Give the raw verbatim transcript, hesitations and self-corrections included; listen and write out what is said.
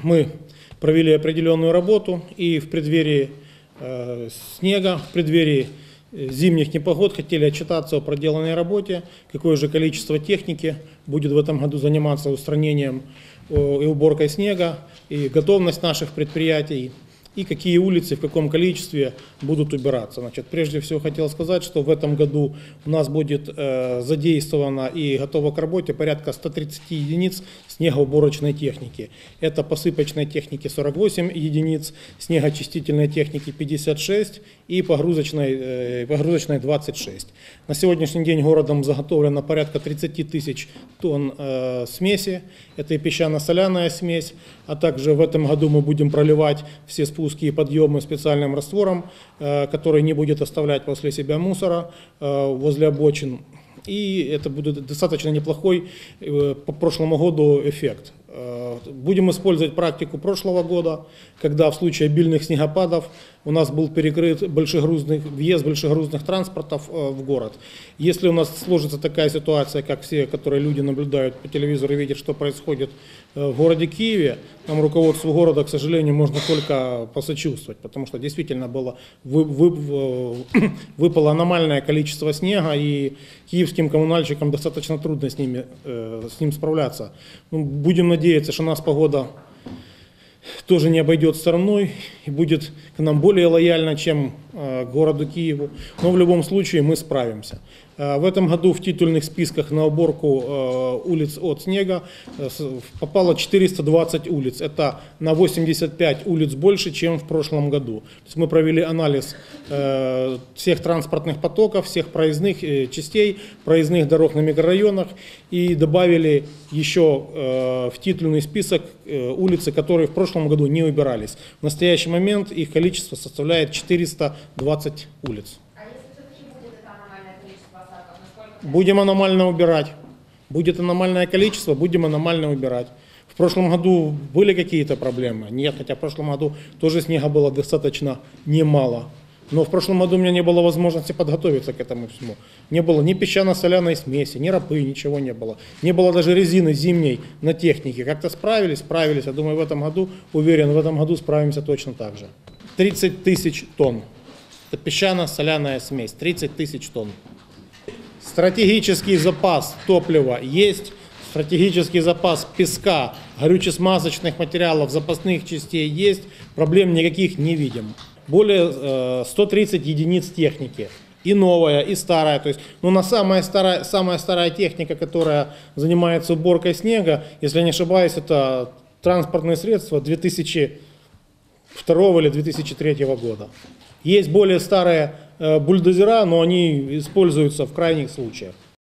мы провели определенную работу и в преддверии э, снега, в преддверии зимних непогод хотели отчитаться о проделанной работе, какое же количество техники будет в этом году заниматься устранением и уборкой снега, и готовность наших предприятий, и какие улицы в каком количестве будут убираться. Значит, прежде всего хотел сказать, что в этом году у нас будет э, задействовано и готово к работе порядка ста тридцати единиц снегоуборочной техники. Это посыпочной техники сорок восемь единиц, снегоочистительной техники пятьдесят шесть и погрузочной, э, погрузочной двадцать шесть. На сегодняшний день городом заготовлено порядка тридцати тысяч тонн э, смеси. Это и песчано-соляная смесь, а также в этом году мы будем проливать все спуски спуски и подъемы специальным раствором, который не будет оставлять после себя мусора возле обочин. И это будет достаточно неплохой по прошлому году эффект. Будем использовать практику прошлого года, когда в случае обильных снегопадов у нас был перекрыт большегрузный, въезд большегрузных транспортов в город. Если у нас сложится такая ситуация, как все, которые люди наблюдают по телевизору и видят, что происходит в городе Киеве, нам руководству города, к сожалению, можно только посочувствовать, потому что действительно было, вы, вы, выпало аномальное количество снега, и киевским коммунальщикам достаточно трудно с, ними, с ним справляться. Ну, будем надеяться, что нас погода тоже не обойдет стороной и будет к нам более лояльна, чем э, к городу Киеву. Но в любом случае мы справимся. Э, в этом году в титульных списках на уборку э, улиц от снега э, попало четыреста двадцать улиц. Это на восемьдесят пять улиц больше, чем в прошлом году. То есть мы провели анализ э, всех транспортных потоков, всех проездных э, частей, проездных дорог на микрорайонах и добавили еще э, в титульный список э, улицы, которые в прошлом году не убирались. В настоящий момент их количество составляет четыреста двадцать улиц. А если все-таки будет это аномальное количество осадков, насколько? Будем аномально убирать. Будет аномальное количество, будем аномально убирать. В прошлом году были какие-то проблемы? Нет, хотя в прошлом году тоже снега было достаточно немало. Но в прошлом году у меня не было возможности подготовиться к этому всему. Не было ни песчано-соляной смеси, ни ропы, ничего не было. Не было даже резины зимней на технике. Как-то справились, справились. Я думаю, в этом году, уверен, в этом году справимся точно так же. тридцать тысяч тонн. Это песчано-соляная смесь. тридцать тысяч тонн. Стратегический запас топлива есть. Стратегический запас песка, горюче-смазочных материалов, запасных частей есть. Проблем никаких не видим. Более э, ста тридцати единиц техники. И новая, и старая. То есть, ну, на самая старая, самая старая техника, которая занимается уборкой снега, если я не ошибаюсь, это транспортные средства две тысячи второго или две тысячи третьего года. Есть более старые э, бульдозера, но они используются в крайних случаях.